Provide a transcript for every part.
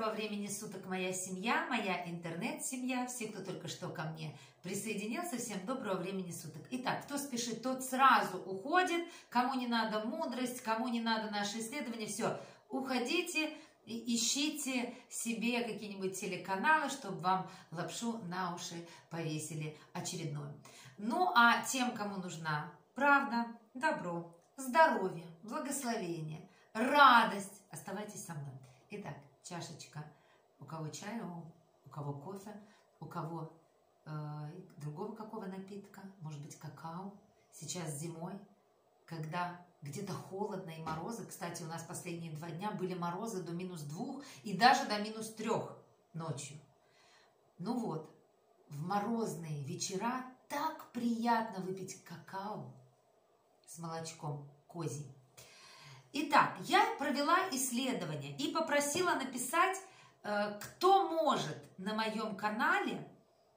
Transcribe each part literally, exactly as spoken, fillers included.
доброго времени суток, моя семья, моя интернет-семья, все, кто только что ко мне присоединился, всем доброго времени суток. Итак, кто спешит, тот сразу уходит, кому не надо мудрость, кому не надо наши исследования, все, уходите, ищите себе какие-нибудь телеканалы, чтобы вам лапшу на уши повесили очередную. Ну, а тем, кому нужна правда, добро, здоровье, благословение, радость, оставайтесь со мной. Итак, чашечка, у кого чая, у кого кофе, у кого э, другого какого напитка, может быть какао. Сейчас зимой, когда где-то холодно и морозы, кстати, у нас последние два дня были морозы до минус двух и даже до минус трех ночью. Ну вот, в морозные вечера так приятно выпить какао с молочком козьим. Итак, я провела исследование и попросила написать, кто может на моем канале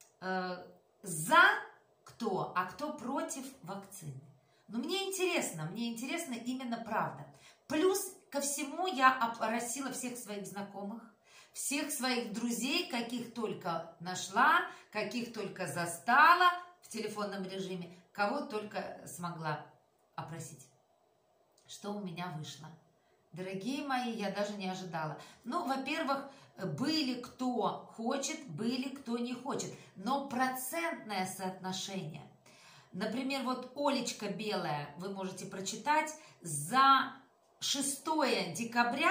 за кто, а кто против вакцины. Но мне интересно, мне интересна именно правда. Плюс ко всему я опросила всех своих знакомых, всех своих друзей, каких только нашла, каких только застала в телефонном режиме, кого только смогла опросить. Что у меня вышло? Дорогие мои, я даже не ожидала. Ну, во-первых, были кто хочет, были кто не хочет. Но процентное соотношение. Например, вот Олечка Белая, вы можете прочитать, за шестое декабря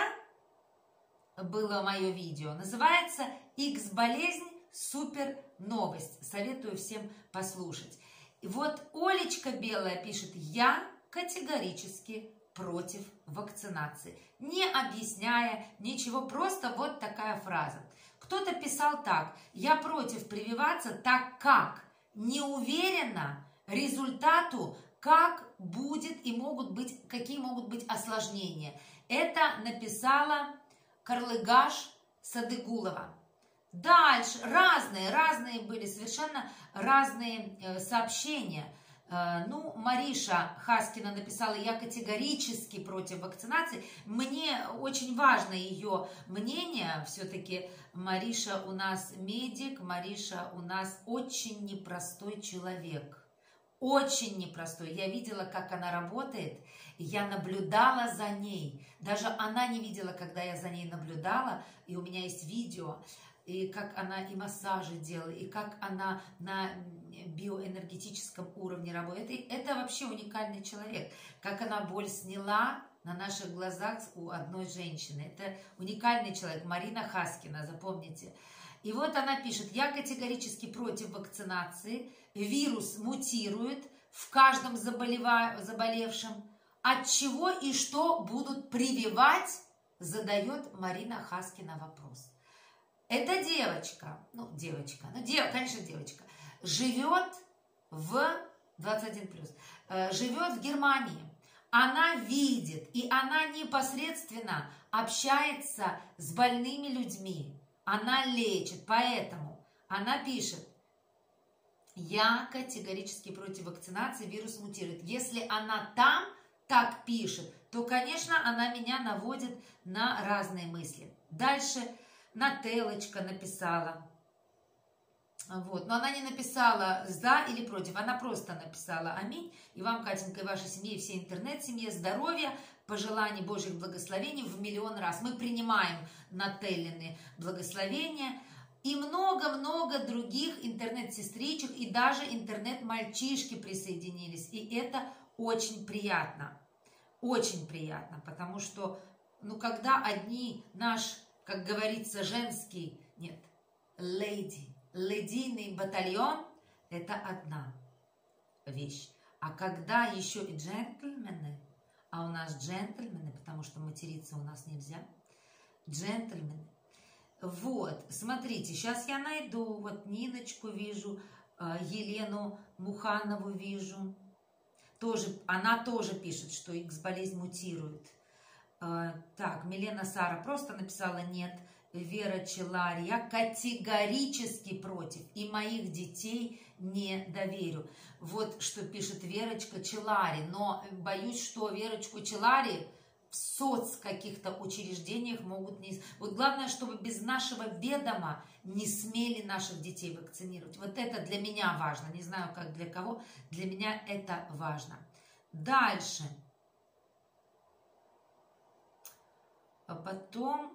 было мое видео. Называется «Икс-болезнь. Супер новость». Советую всем послушать. И вот Олечка Белая пишет: «Я категорически против вакцинации», не объясняя ничего, просто вот такая фраза. Кто-то писал так: «Я против прививаться, так как не уверена результату, как будет и могут быть, какие могут быть осложнения». Это написала Карлыгаш Садыгулова. Дальше разные, разные были, совершенно разные э, сообщения. Ну, Мариша Хаскина написала: «Я категорически против вакцинации». Мне очень важно ее мнение. Все-таки Мариша у нас медик, Мариша у нас очень непростой человек. Очень непростой. Я видела, как она работает, я наблюдала за ней. Даже она не видела, когда я за ней наблюдала, и у меня есть видео, и как она и массажи делала, и как она на биоэнергетическом уровне работает. Это вообще уникальный человек. Как она боль сняла на наших глазах у одной женщины. Это уникальный человек, Марина Хаскина, запомните. И вот она пишет: «Я категорически против вакцинации. Вирус мутирует в каждом заболева... заболевшем. От чего и что будут прививать?» Задает Марина Хаскина вопрос. Эта девочка, ну девочка, ну дев, конечно девочка, живет в двадцать один плюс, живет в Германии. Она видит, и она непосредственно общается с больными людьми. Она лечит, поэтому она пишет: «Я категорически против вакцинации, вирус мутирует». Если она там так пишет, то, конечно, она меня наводит на разные мысли. Дальше Нателочка написала. Вот. Но она не написала за или против, она просто написала аминь. И вам, Катенька, и вашей семье, и всей интернет-семье здоровья, пожеланий Божьих благословений в миллион раз. Мы принимаем Нателлины благословения и много-много других интернет-сестричек, и даже интернет-мальчишки присоединились. И это очень приятно. Очень приятно, потому что, ну, когда одни наш, как говорится, женский, нет, леди, ледийный батальон, это одна вещь. А когда еще и джентльмены, а у нас джентльмены, потому что материться у нас нельзя, джентльмены. Вот, смотрите, сейчас я найду, вот Ниночку вижу, Елену Муханову вижу, тоже, она тоже пишет, что икс-болезнь мутирует. Так, Милена Сара просто написала нет. Вера Челари: «Я категорически против и моих детей не доверю». Вот что пишет Верочка Челари. Но боюсь, что Верочку Челари в соц каких-то учреждениях могут не... Вот главное, чтобы без нашего ведома не смели наших детей вакцинировать. Вот это для меня важно. Не знаю, как для кого. Для меня это важно. Дальше. А потом...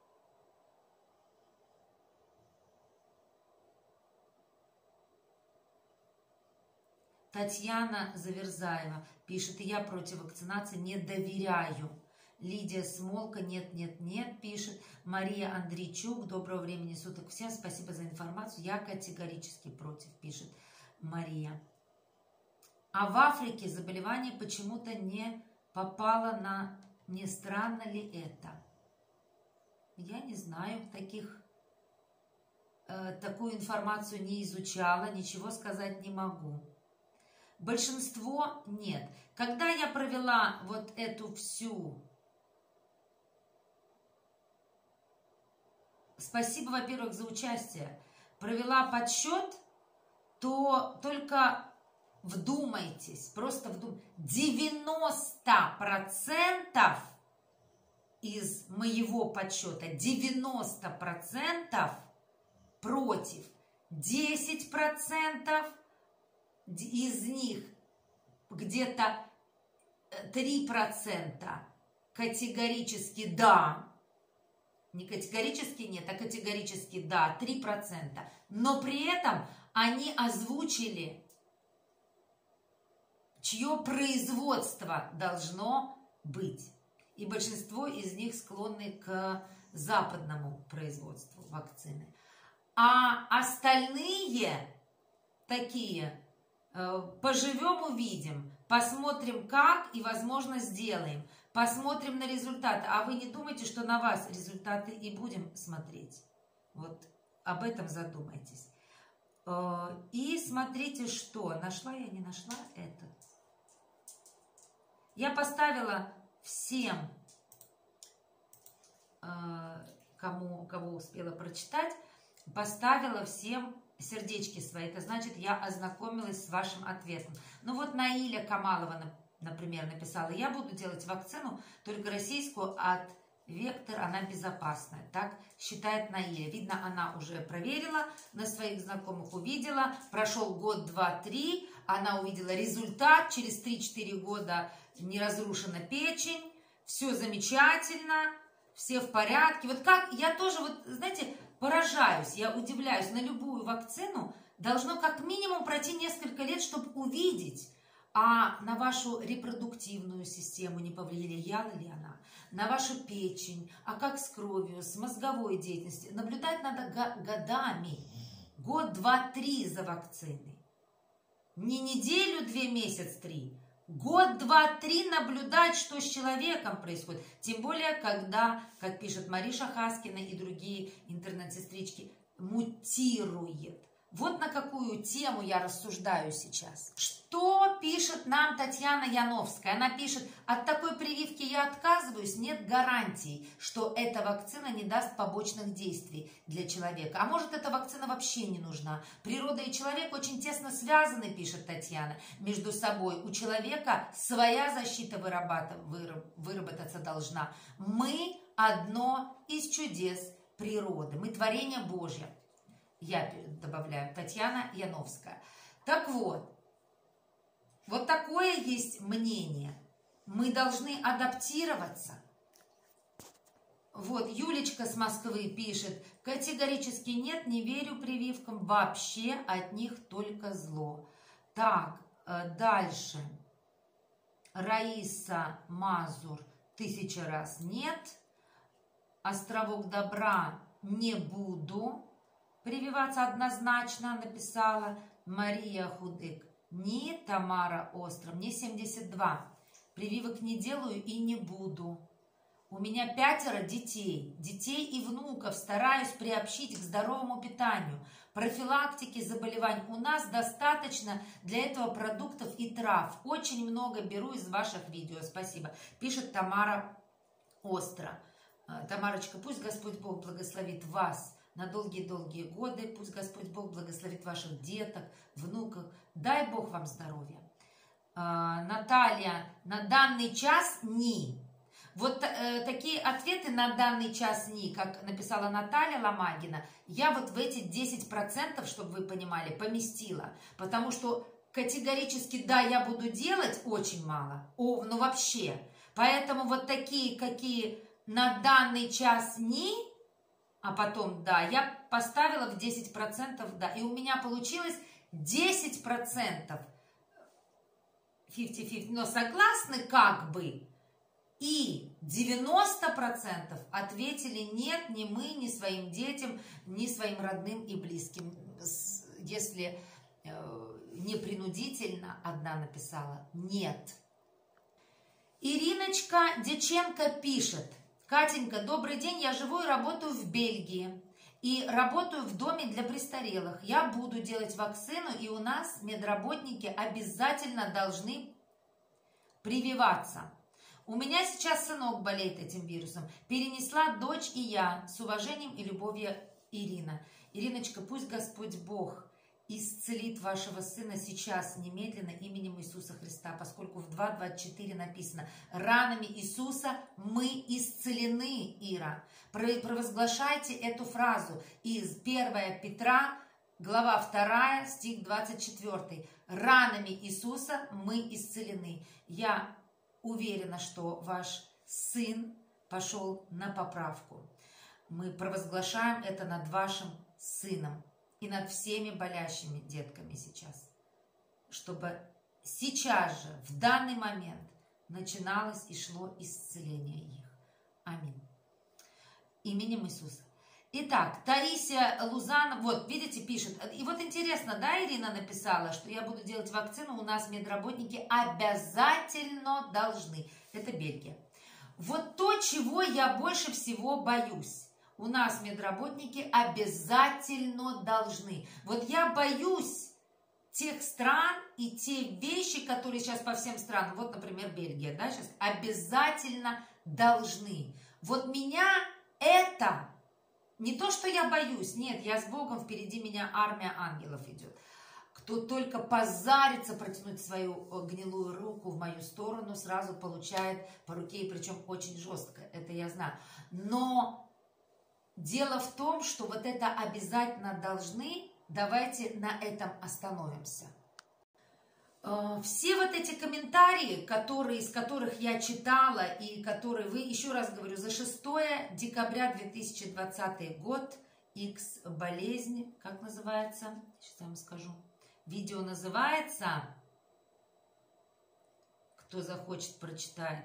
Татьяна Заверзаева пишет, и я против вакцинации не доверяю. Лидия Смолка, нет, нет, нет, пишет. Мария Андрейчук, доброго времени суток всем, спасибо за информацию. Я категорически против, пишет Мария. А в Африке заболевание почему-то не попало на... Не странно ли это? Я не знаю, таких, э, такую информацию не изучала, ничего сказать не могу. Большинство нет. Когда я провела вот эту всю... Спасибо, во-первых, за участие. Провела подсчет, то только вдумайтесь, просто вдумайтесь. девяносто процентов из моего подсчета, девяносто процентов против, десять процентов из них где-то три процента категорически да, не категорически нет, а категорически да, три процента. Но при этом они озвучили, чье производство должно быть. И большинство из них склонны к западному производству вакцины. А остальные такие... Поживем, увидим, посмотрим как и, возможно, сделаем, посмотрим на результаты. А вы не думайте, что на вас результаты и будем смотреть. Вот об этом задумайтесь. И смотрите, что нашла я, не нашла этот. Я поставила всем, кому, кого успела прочитать, поставила всем сердечки свои. Это значит, я ознакомилась с вашим ответом. Ну вот Наиля Камалова, например, написала, я буду делать вакцину, только российскую от Вектор, она безопасная. Так считает Наиля. Видно, она уже проверила, на своих знакомых увидела. Прошел год, два, три, она увидела результат. Через три-четыре года не разрушена печень, все замечательно, все в порядке. Вот как, я тоже, вот, знаете, поражаюсь, я удивляюсь, на любую вакцину должно как минимум пройти несколько лет, чтобы увидеть, а на вашу репродуктивную систему не повлияла ли она, на вашу печень, а как с кровью, с мозговой деятельностью. Наблюдать надо годами, год, два, три за вакциной. Не неделю, две, месяц, три. Год, два, три наблюдать, что с человеком происходит. Тем более, когда, как пишет Мариша Хаскина и другие интернет-сестрички, мутирует. Вот на какую тему я рассуждаю сейчас. Что пишет нам Татьяна Яновская? Она пишет, от такой прививки я отказываюсь, нет гарантий, что эта вакцина не даст побочных действий для человека. А может, эта вакцина вообще не нужна? Природа и человек очень тесно связаны, пишет Татьяна, между собой. У человека своя защита выработаться должна. Мы одно из чудес природы. Мы творение Божье. Я добавляю, Татьяна Яновская. Так вот, вот такое есть мнение. Мы должны адаптироваться. Вот, Юлечка с Москвы пишет, категорически нет, не верю прививкам, вообще от них только зло. Так, дальше. Раиса Мазур, тысяча раз нет. Островок добра, не буду прививаться однозначно, написала Мария Худык. Не, Тамара Остров, мне семьдесят два. Прививок не делаю и не буду. У меня пятеро детей, детей и внуков стараюсь приобщить к здоровому питанию. Профилактики заболеваний у нас достаточно для этого продуктов и трав. Очень много беру из ваших видео, спасибо. Пишет Тамара Остро. Тамарочка, пусть Господь Бог благословит вас на долгие-долгие годы. Пусть Господь Бог благословит ваших деток, внуков. Дай Бог вам здоровья. А, Наталья, на данный час ни. Вот э, такие ответы на данный час дни, как написала Наталья Ломагина, я вот в эти десять процентов, чтобы вы понимали, поместила. Потому что категорически да, я буду делать очень мало. О, ну вообще. Поэтому вот такие, какие на данный час дни, а потом, да, я поставила в десять процентов, да. И у меня получилось десять процентов пятьдесят пятьдесят, но согласны как бы. И девяносто процентов ответили нет, ни мы, ни своим детям, ни своим родным и близким. Если э, не принудительно, одна написала нет. Ириночка Деченко пишет. Катенька, добрый день, я живу и работаю в Бельгии. И работаю в доме для престарелых. Я буду делать вакцину, и у нас медработники обязательно должны прививаться. У меня сейчас сынок болеет этим вирусом. Перенесла дочь и я. С уважением и любовью, Ирина. Ириночка, пусть Господь Бог исцелит вашего сына сейчас, немедленно, именем Иисуса Христа, поскольку в два двадцать четыре написано: ранами Иисуса мы исцелены, Ира. Провозглашайте эту фразу из первого Петра, глава вторая, стих двадцать четыре. Ранами Иисуса мы исцелены. Я уверена, что ваш сын пошел на поправку. Мы провозглашаем это над вашим сыном и над всеми болящими детками сейчас, чтобы сейчас же, в данный момент, начиналось и шло исцеление их. Аминь. Именем Иисуса. Итак, Таисия Лузанова, вот, видите, пишет. И вот интересно, да, Ирина написала, что я буду делать вакцину, у нас медработники обязательно должны. Это Бельгия. Вот то, чего я больше всего боюсь. У нас медработники обязательно должны. Вот я боюсь тех стран и те вещи, которые сейчас по всем странам, вот, например, Бельгия, да, сейчас обязательно должны. Вот меня это, не то, что я боюсь, нет, я с Богом, впереди меня армия ангелов идет. Кто только позарится протянуть свою гнилую руку в мою сторону, сразу получает по руке, и причем очень жестко, это я знаю. Но дело в том, что вот это обязательно должны, давайте на этом остановимся. Все вот эти комментарии, которые, из которых я читала, и которые вы, еще раз говорю, за шестое декабря две тысячи двадцатый год, X болезнь, как называется, сейчас я вам скажу, видео называется, кто захочет, прочитает,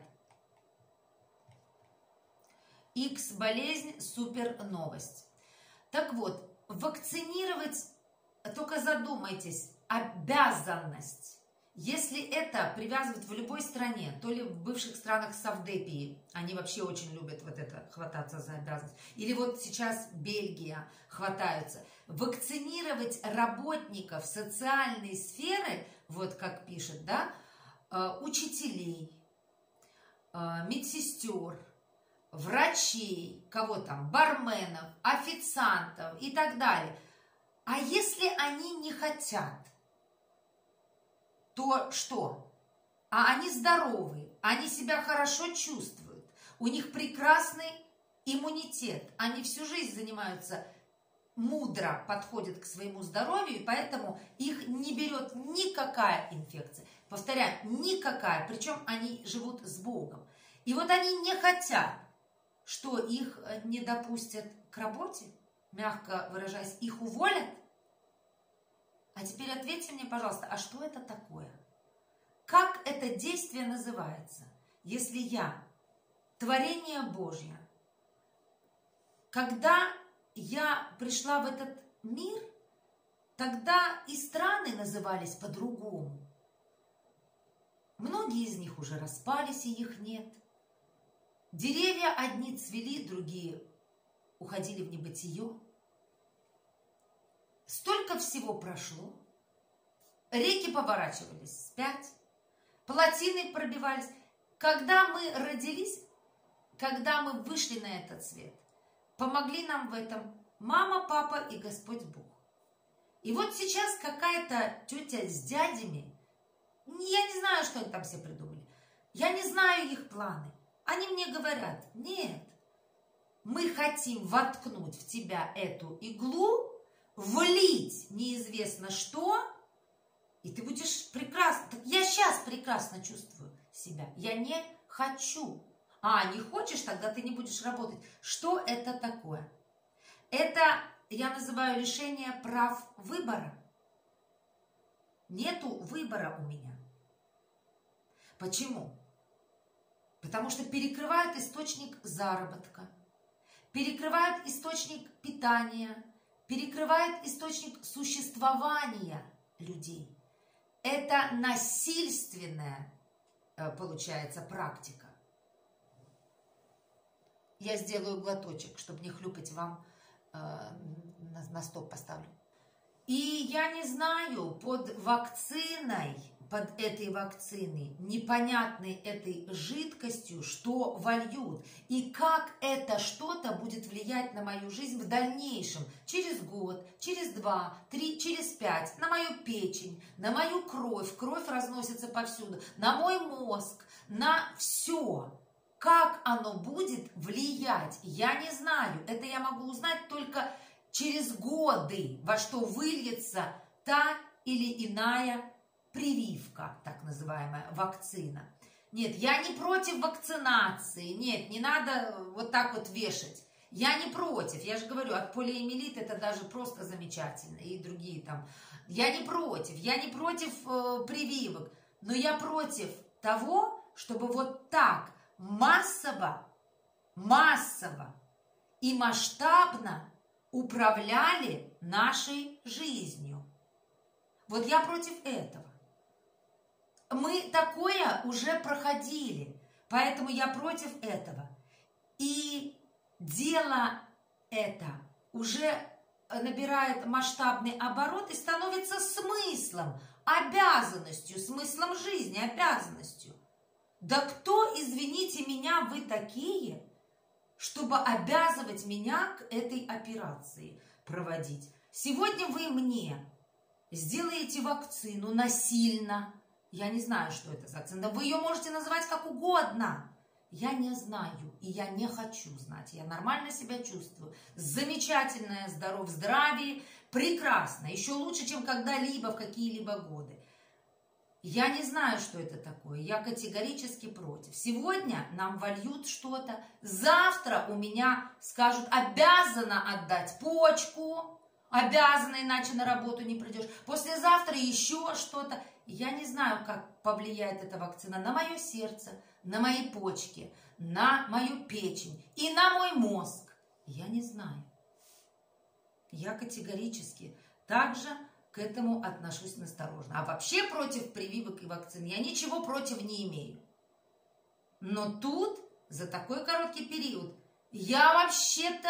X болезнь, супер новость. Так вот, вакцинировать, только задумайтесь, обязанность. Если это привязывать в любой стране, то ли в бывших странах Савдепии, они вообще очень любят вот это, хвататься за обязанность, или вот сейчас Бельгия хватаются, вакцинировать работников социальной сферы, вот как пишет, да, учителей, медсестер, врачей, кого там, барменов, официантов и так далее. А если они не хотят, то что? А они здоровы, они себя хорошо чувствуют, у них прекрасный иммунитет, они всю жизнь занимаются, мудро подходят к своему здоровью, и поэтому их не берет никакая инфекция. Повторяю, никакая, причем они живут с Богом. И вот они не хотят, что их не допустят к работе, мягко выражаясь, их уволят. А теперь ответьте мне, пожалуйста, а что это такое? Как это действие называется, если я, творение Божье, когда я пришла в этот мир, тогда и страны назывались по-другому. Многие из них уже распались, и их нет. Деревья одни цвели, другие уходили в небытие. Столько всего прошло. Реки поворачивались вспять, плотины пробивались. Когда мы родились, когда мы вышли на этот свет, помогли нам в этом мама, папа и Господь Бог. И вот сейчас какая-то тетя с дядями, я не знаю, что они там все придумали, я не знаю их планы, Они мне говорят: нет, мы хотим воткнуть в тебя эту иглу, влить неизвестно что, и ты будешь прекрасно. Так я сейчас прекрасно чувствую себя. Я не хочу. А, не хочешь, тогда ты не будешь работать. Что это такое? Это я называю лишение прав выбора. Нету выбора у меня. Почему? Потому что перекрывают источник заработка, перекрывают источник питания, перекрывает источник существования людей. Это насильственная, получается, практика. Я сделаю глоточек, чтобы не хлюпать вам, э, на, на стоп поставлю. И я не знаю, под вакциной, под этой вакциной, непонятной этой жидкостью, что вольют. И как это что-то будет влиять на мою жизнь в дальнейшем. Через год, через два, три, через пять. На мою печень, на мою кровь. Кровь разносится повсюду. На мой мозг, на все. Как оно будет влиять, я не знаю. Это я могу узнать только через годы, во что выльется та или иная прививка, так называемая вакцина. Нет, я не против вакцинации. Нет, не надо вот так вот вешать. Я не против. Я же говорю, от полиомиелита это даже просто замечательно. И другие там. Я не против. Я не против э, прививок. Но я против того, чтобы вот так массово, массово и масштабно управляли нашей жизнью. Вот я против этого. Мы такое уже проходили, поэтому я против этого. И дело это уже набирает масштабный оборот и становится смыслом, обязанностью, смыслом жизни, обязанностью. Да кто, извините меня, вы такие, чтобы обязывать меня к этой операции проводить? Сегодня вы мне сделаете вакцину насильно. Я не знаю, что это за вакцина. Вы ее можете называть как угодно. Я не знаю и я не хочу знать. Я нормально себя чувствую. Замечательное здоров, здравие, прекрасно. Еще лучше, чем когда-либо в какие-либо годы. Я не знаю, что это такое. Я категорически против. Сегодня нам вольют что-то. Завтра у меня скажут, обязана отдать почку. Обязана, иначе на работу не придешь. Послезавтра еще что-то. Я не знаю, как повлияет эта вакцина на мое сердце, на мои почки, на мою печень и на мой мозг. Я не знаю. Я категорически также к этому отношусь настороженно. А вообще против прививок и вакцин я ничего против не имею. Но тут, за такой короткий период, я вообще-то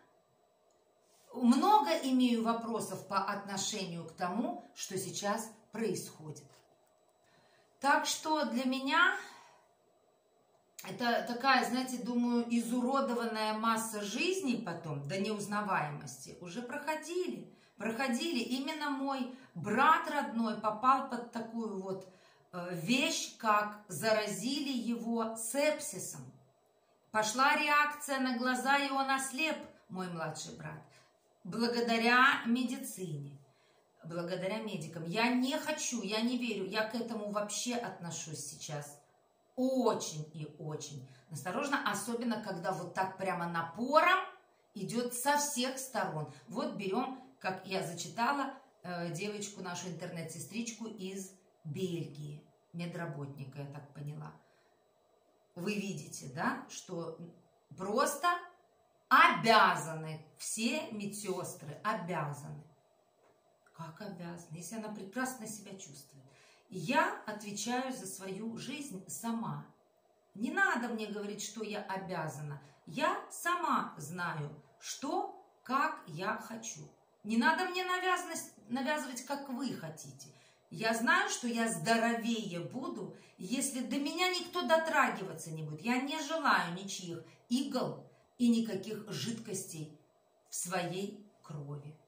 много имею вопросов по отношению к тому, что сейчас происходит. Так что для меня это такая, знаете, думаю, изуродованная масса жизней потом, до неузнаваемости, уже проходили. Проходили. Именно мой брат родной попал под такую вот вещь, как заразили его сепсисом. Пошла реакция на глаза, и он ослеп, мой младший брат. Благодаря медицине, благодаря медикам. Я не хочу, я не верю, я к этому вообще отношусь сейчас очень и очень осторожно, особенно когда вот так прямо напором идет со всех сторон. Вот берем, как я зачитала, девочку, нашу интернет-сестричку из Бельгии, медработника, я так поняла. Вы видите, да, что просто обязаны, все медсестры обязаны. Как обязаны, если она прекрасно себя чувствует? Я отвечаю за свою жизнь сама. Не надо мне говорить, что я обязана. Я сама знаю, что, как я хочу. Не надо мне навязывать, как вы хотите. Я знаю, что я здоровее буду, если до меня никто дотрагиваться не будет. Я не желаю ничьих игл и никаких жидкостей в своей крови.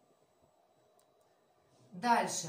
Дальше.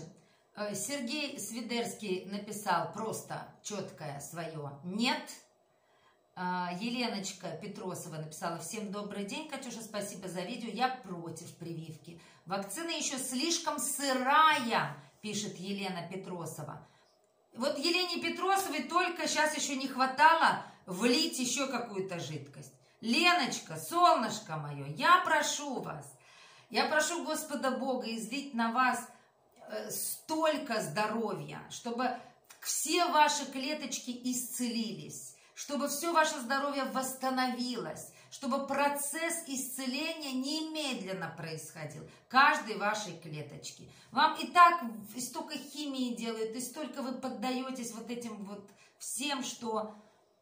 Сергей Свидерский написал просто четкое свое «нет». Еленочка Петросова написала: всем добрый день, Катюша, спасибо за видео, я против прививки. Вакцина еще слишком сырая, пишет Елена Петросова. Вот Елене Петросовой только сейчас еще не хватало влить еще какую-то жидкость. Леночка, солнышко мое, я прошу вас, я прошу Господа Бога излить на вас столько здоровья, чтобы все ваши клеточки исцелились, чтобы все ваше здоровье восстановилось, чтобы процесс исцеления немедленно происходил каждой вашей клеточке. Вам и так столько химии делают, и столько вы поддаетесь вот этим вот всем, что...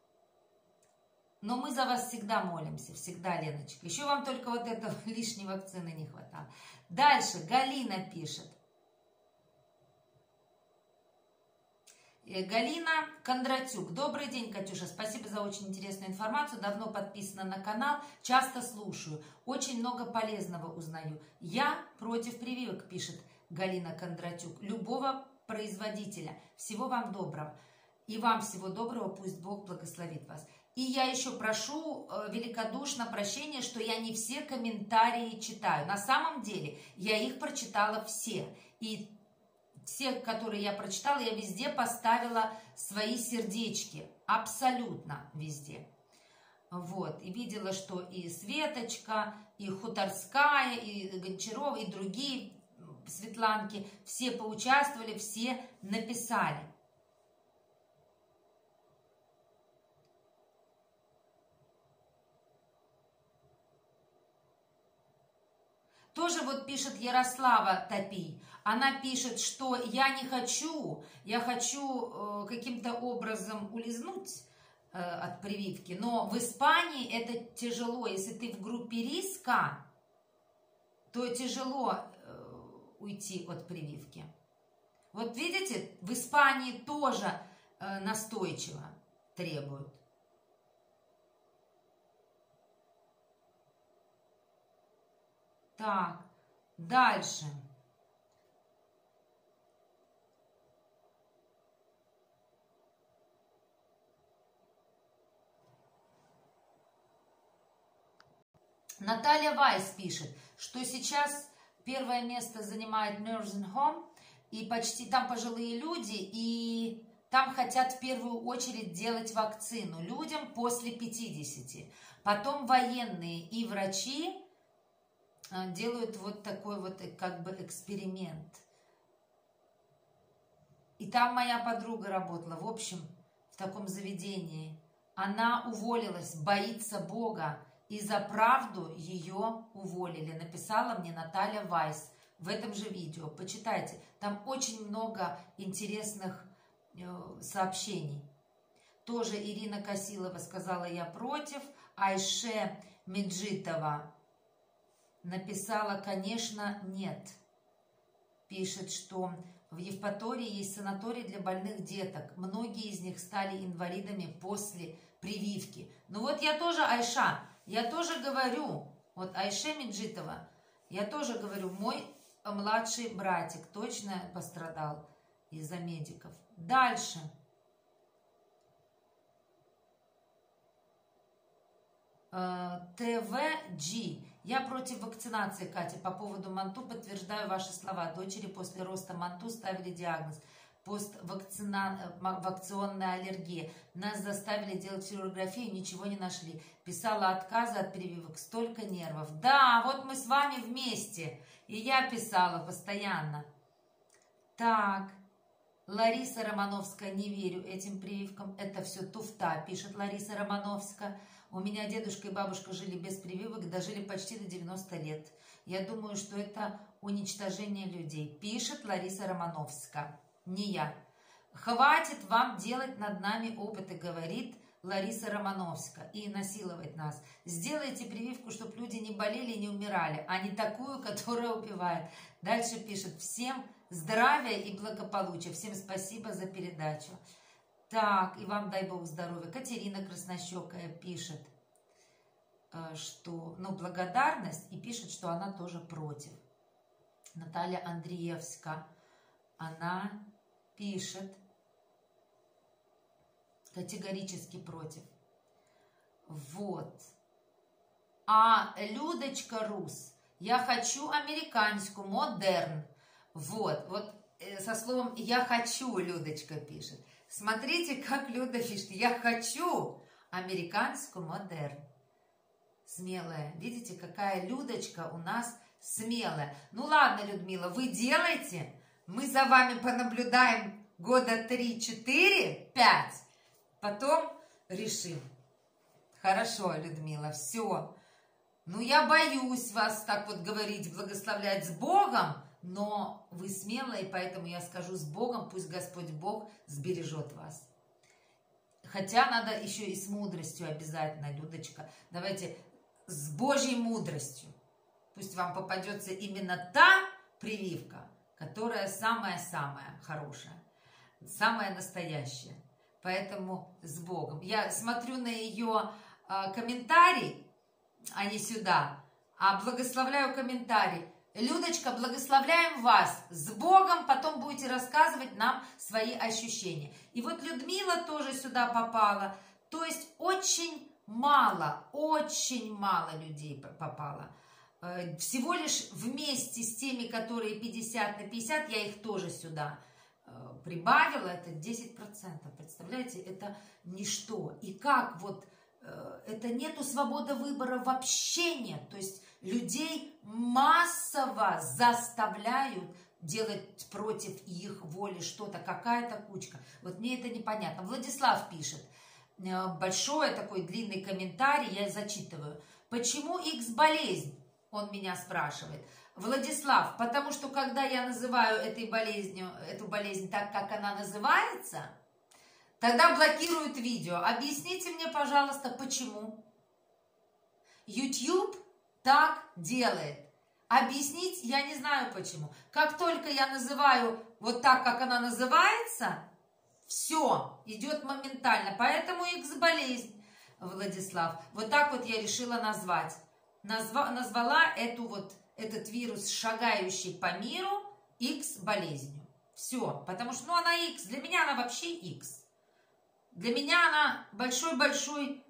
Но мы за вас всегда молимся, всегда, Леночка. Еще вам только вот этого лишней вакцины не хватало. Дальше Галина пишет. Галина Кондратюк. Добрый день, Катюша. Спасибо за очень интересную информацию. Давно подписана на канал, часто слушаю. Очень много полезного узнаю. Я против прививок, пишет Галина Кондратюк. Любого производителя. Всего вам доброго. И вам всего доброго. Пусть Бог благословит вас. И я еще прошу великодушно прощения, что я не все комментарии читаю. На самом деле я их прочитала все. И все, которые я прочитала, я везде поставила свои сердечки. Абсолютно везде. Вот. И видела, что и Светочка, и Хуторская, и Гончарова, и другие Светланки, все поучаствовали, все написали. Тоже вот пишет Ярослава Топий. Она пишет, что я не хочу, я хочу э, каким-то образом улизнуть э, от прививки. Но в Испании это тяжело. Если ты в группе риска, то тяжело э, уйти от прививки. Вот видите, в Испании тоже э, настойчиво требуют. Так, дальше. Наталья Вайс пишет, что сейчас первое место занимает Nursing Home, и почти там пожилые люди, и там хотят в первую очередь делать вакцину людям после пятидесяти. Потом военные и врачи делают вот такой вот как бы эксперимент. И там моя подруга работала, в общем, в таком заведении. Она уволилась, боится Бога, и за правду ее уволили. Написала мне Наталья Вайс в этом же видео. Почитайте, там очень много интересных сообщений. Тоже Ирина Косилова сказала: я против. Айше Меджитова написала: конечно, нет. Пишет, что в Евпатории есть санаторий для больных деток. Многие из них стали инвалидами после прививки. Ну вот я тоже, Айша, я тоже говорю, вот Айше Меджитова, я тоже говорю, мой младший братик точно пострадал из-за медиков. Дальше. ТВГ. Я против вакцинации, Катя. По поводу МАНТУ подтверждаю ваши слова. Дочери после роста МАНТУ ставили диагноз поствакционная аллергия. Нас заставили делать флюорографию, ничего не нашли. Писала отказы от прививок, столько нервов. Да, вот мы с вами вместе. И я писала постоянно. Так. Лариса Романовская: не верю этим прививкам. Это все туфта, пишет Лариса Романовская. У меня дедушка и бабушка жили без прививок, дожили почти до девяноста лет. Я думаю, что это уничтожение людей, пишет Лариса Романовская. Не я. Хватит вам делать над нами опыты, говорит Лариса Романовская, и насиловать нас. Сделайте прививку, чтобы люди не болели и не умирали, а не такую, которая убивает. Дальше пишет: всем здравия и благополучия. Всем спасибо за передачу. Так, и вам дай Бог здоровья. Катерина Краснощекая пишет, что, ну, благодарность, и пишет, что она тоже против. Наталья Андреевская, она пишет категорически против. Вот. А Людочка Рус, я хочу американскую, модерн. Вот, вот э, со словом «я хочу» Людочка пишет. Смотрите, как Люда пишет. Я хочу американскую модерн. Смелая. Видите, какая Людочка у нас смелая. Ну ладно, Людмила, вы делайте. Мы за вами понаблюдаем года три, четыре, пять. Потом решим. Хорошо, Людмила, все. Ну, я боюсь вас так вот говорить, благословлять с Богом, но вы смелые, поэтому я скажу с Богом, пусть Господь Бог сбережет вас. Хотя надо еще и с мудростью обязательно, Людочка. Давайте с Божьей мудростью. Пусть вам попадется именно та прививка, которая самая-самая хорошая, самая настоящая. Поэтому с Богом. Я смотрю на ее э, комментарий, а не сюда, а благословляю комментарий. Людочка, благословляем вас с Богом, потом будете рассказывать нам свои ощущения. И вот Людмила тоже сюда попала, то есть очень мало, очень мало людей попало. Всего лишь вместе с теми, которые пятьдесят на пятьдесят, я их тоже сюда прибавила, это десять процентов, представляете, это ничто. И как вот, это нету свободы выбора вообще нет, то есть людей массово заставляют делать против их воли что-то, какая-то кучка. Вот мне это непонятно. Владислав пишет, большой такой длинный комментарий, я зачитываю. Почему Х-болезнь? Он меня спрашивает. Владислав, потому что когда я называю этой болезнью, эту болезнь так, как она называется, тогда блокируют видео. Объясните мне, пожалуйста, почему? YouTube так делает. Объяснить я не знаю почему. Как только я называю вот так, как она называется, все идет моментально. Поэтому Х-болезнь, Владислав. Вот так вот я решила назвать. Назва, назвала эту вот, этот вирус, шагающий по миру, Х-болезнью. Все. Потому что ну, она Х. Для меня она вообще Х. Для меня она большой-большой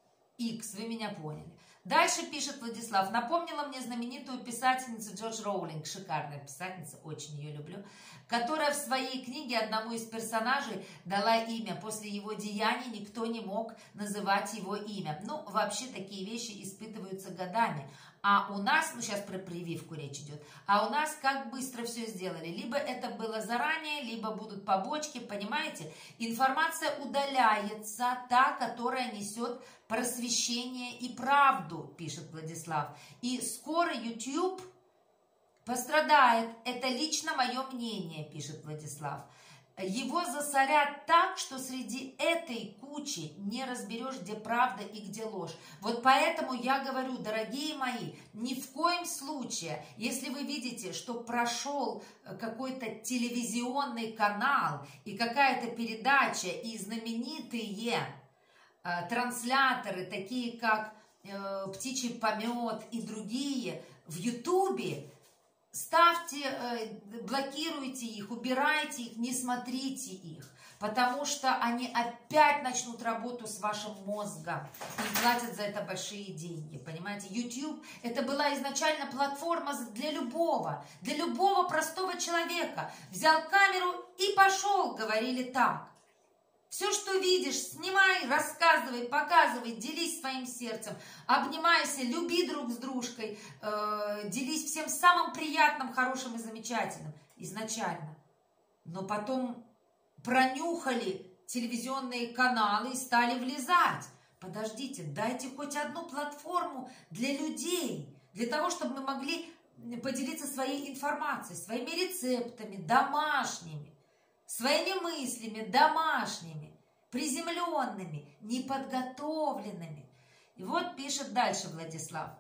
Х. Вы меня поняли. Дальше пишет Владислав. Напомнила мне знаменитую писательницу Джордж Роулинг, шикарная писательница, очень ее люблю, которая в своей книге одному из персонажей дала имя. После его деяний никто не мог называть его имя. Ну, вообще такие вещи испытываются годами. А у нас, ну сейчас про прививку речь идет, а у нас как быстро все сделали. Либо это было заранее, либо будут побочки, понимаете? Информация удаляется, та, которая несет просвещение и правду, пишет Владислав. И скоро YouTube пострадает. Это лично мое мнение, пишет Владислав. Его засорят так, что среди этой кучи не разберешь, где правда и где ложь. Вот поэтому я говорю, дорогие мои, ни в коем случае, если вы видите, что прошел какой-то телевизионный канал и какая-то передача, и знаменитые э, трансляторы, такие как э, «Птичий помет» и другие, в Ютубе, ставьте, блокируйте их, убирайте их, не смотрите их, потому что они опять начнут работу с вашим мозгом и платят за это большие деньги, понимаете? YouTube это была изначально платформа для любого, для любого простого человека. Взял камеру и пошел, говорили так. Все, что видишь, снимай, рассказывай, показывай, делись своим сердцем, обнимайся, люби друг с дружкой, э, делись всем самым приятным, хорошим и замечательным изначально. Но потом пронюхали телевизионные каналы и стали влезать. Подождите, дайте хоть одну платформу для людей, для того, чтобы мы могли поделиться своей информацией, своими рецептами, домашними. Своими мыслями, домашними, приземленными, неподготовленными. И вот пишет дальше Владислав.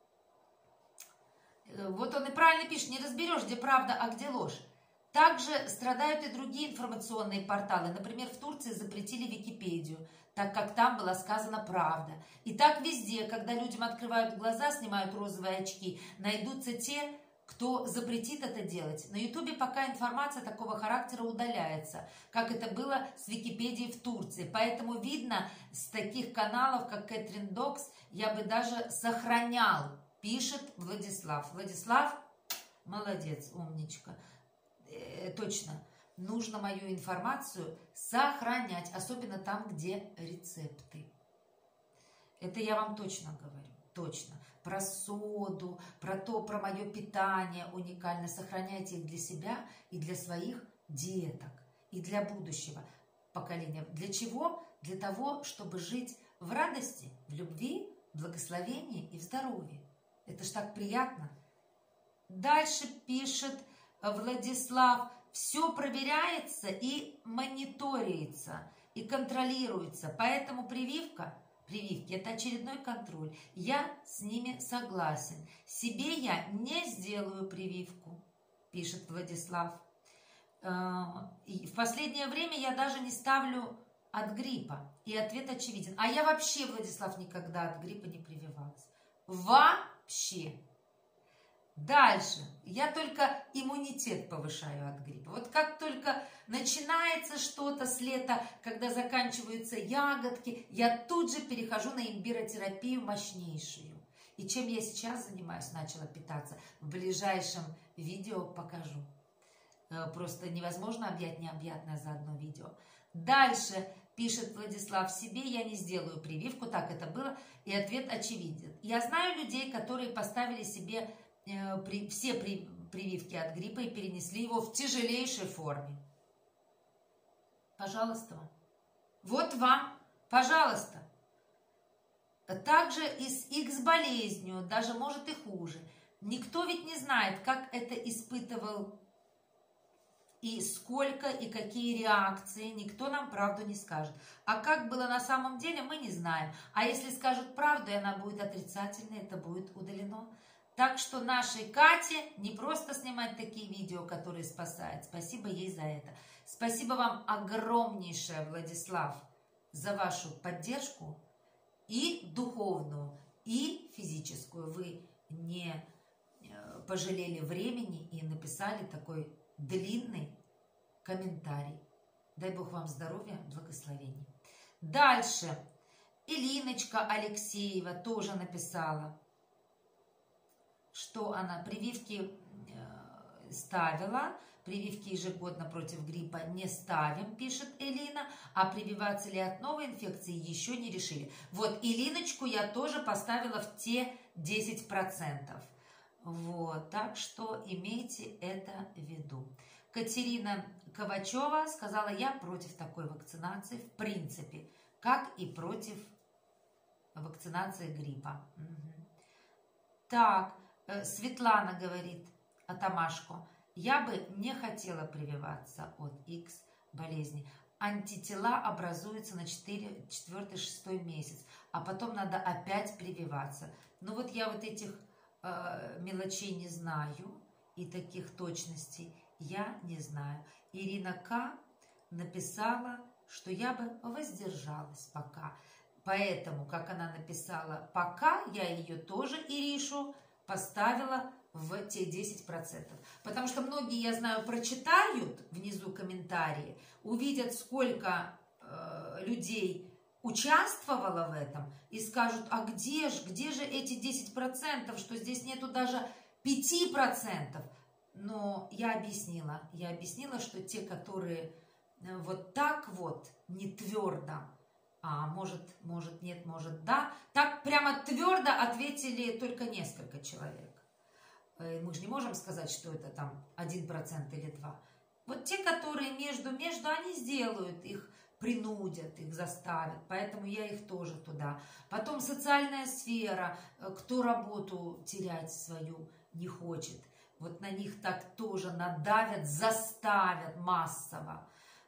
Вот он и правильно пишет, не разберешь, где правда, а где ложь. Также страдают и другие информационные порталы. Например, в Турции запретили Википедию, так как там была сказана правда. И так везде, когда людям открывают глаза, снимают розовые очки, найдутся те, кто запретит это делать. На ютубе пока информация такого характера удаляется, как это было с Википедией в Турции. Поэтому видно, с таких каналов, как Кэтрин Докс, я бы даже сохранял, пишет Владислав. Владислав, молодец, умничка. Э, точно, нужно мою информацию сохранять, особенно там, где рецепты. Это я вам точно говорю, точно. Про соду, про то, про мое питание уникально. Сохраняйте их для себя и для своих деток, и для будущего поколения. Для чего? Для того, чтобы жить в радости, в любви, в благословении и в здоровье. Это ж так приятно. Дальше пишет Владислав: все проверяется и мониторится, и контролируется. Поэтому прививка... Прививки – это очередной контроль. Я с ними согласен. Себе я не сделаю прививку, пишет Владислав. И в последнее время я даже не ставлю от гриппа. И ответ очевиден. А я вообще, Владислав, никогда от гриппа не прививалась. Вообще. Дальше. Я только иммунитет повышаю от гриппа. Вот как только начинается что-то с лета, когда заканчиваются ягодки, я тут же перехожу на имбиротерапию мощнейшую. И чем я сейчас занимаюсь, начала питаться, в ближайшем видео покажу. Просто невозможно объять необъятное за одно видео. Дальше пишет Владислав: себе я не сделаю прививку, так это было. И ответ очевиден. Я знаю людей, которые поставили себе При, все при, прививки от гриппа и перенесли его в тяжелейшей форме. Пожалуйста. Вот вам, пожалуйста. Также и с Икс-болезнью, даже может и хуже. Никто ведь не знает, как это испытывал и сколько, и какие реакции. Никто нам правду не скажет. А как было на самом деле, мы не знаем. А если скажут правду, и она будет отрицательной, это будет удалено. Так что нашей Кате не просто снимать такие видео, которые спасают. Спасибо ей за это. Спасибо вам огромнейшее, Владислав, за вашу поддержку и духовную, и физическую. Вы не пожалели времени и написали такой длинный комментарий. Дай Бог вам здоровья, благословений. Дальше. Илиночка Алексеева тоже написала, что она прививки ставила, прививки ежегодно против гриппа не ставим, пишет Элина, а прививаться ли от новой инфекции еще не решили. Вот Илиночку я тоже поставила в те десять процентов. Вот, так что имейте это в виду. Катерина Ковачева сказала: я против такой вакцинации в принципе, как и против вакцинации гриппа. Угу. Так. Светлана говорит, Атамашко: я бы не хотела прививаться от Икс-болезни. Антитела образуются на четвёртый-шестой месяц, а потом надо опять прививаться. Ну вот я вот этих э, мелочей не знаю, и таких точностей я не знаю. Ирина К. написала, что я бы воздержалась пока. Поэтому, как она написала «пока», я ее тоже, Иришу, поставила в те десять процентов. Потому что многие, я знаю, прочитают внизу комментарии, увидят, сколько э, людей участвовало в этом, и скажут: а где же, где же эти десять процентов, что здесь нету даже пяти процентов. Но я объяснила, я объяснила, что те, которые вот так вот, не твердо, а может, может нет, может да, так прямо твердо ответили только несколько человек. Мы же не можем сказать, что это там один процент или два. Вот те, которые между-между, они сделают, их принудят, их заставят, поэтому я их тоже туда. Потом социальная сфера, кто работу терять свою не хочет, вот на них так тоже надавят, заставят массово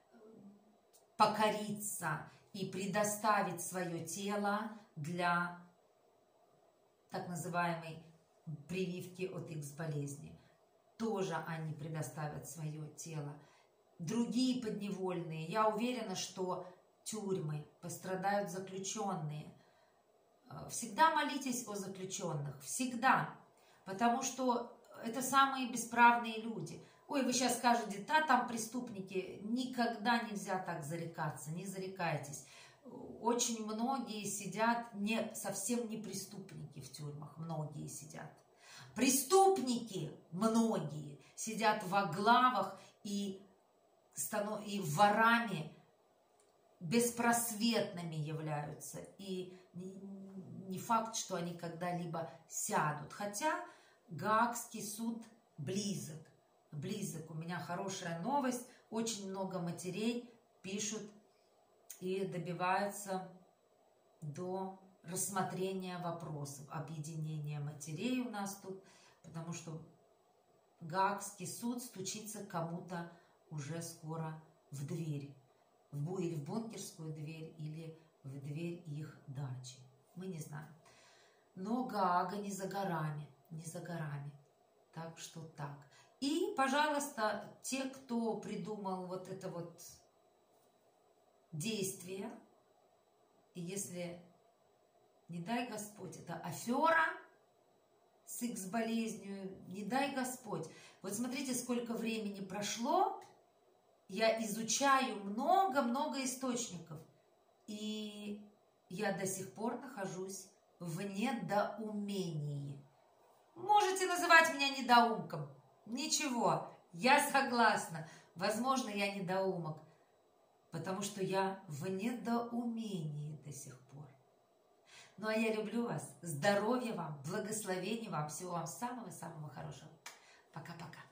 покориться и предоставить свое тело для так называемой прививки от Икс-болезни. Тоже они предоставят свое тело. Другие подневольные, я уверена, что тюрьмы, пострадают заключенные. Всегда молитесь о заключенных, всегда. Потому что это самые бесправные люди. Ой, вы сейчас скажете, да, там преступники. Никогда нельзя так зарекаться, не зарекайтесь. Очень многие сидят, не, совсем не преступники в тюрьмах, многие сидят. Преступники, многие, сидят во главах и, и ворами беспросветными являются. И не факт, что они когда-либо сядут. Хотя Гаагский суд близок. Близок. У меня хорошая новость. Очень много матерей пишут и добиваются до рассмотрения вопросов, объединения матерей у нас тут, потому что Гаагский суд стучится кому-то уже скоро в дверь, в, или в бункерскую дверь, или в дверь их дачи. Мы не знаем. Но Гаага не за горами, не за горами. Так что так. И, пожалуйста, те, кто придумал вот это вот действие, и если, не дай Господь, это афера с икс-болезнью, не дай Господь. Вот смотрите, сколько времени прошло, я изучаю много-много источников, и я до сих пор нахожусь в недоумении. Можете называть меня недоумком, ничего, я согласна, возможно, я недоумок, потому что я в недоумении до сих пор. Ну, а я люблю вас. Здоровья вам, благословений вам, всего вам самого-самого хорошего. Пока-пока.